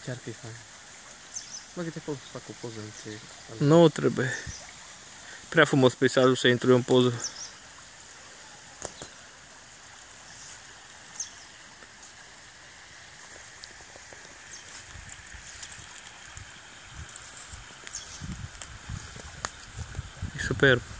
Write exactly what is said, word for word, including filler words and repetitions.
Chiar că e fain. Mă, că te pot să fac o poză între... Nu trebuie. Prea frumos peisajul să intru eu în poză. E superb.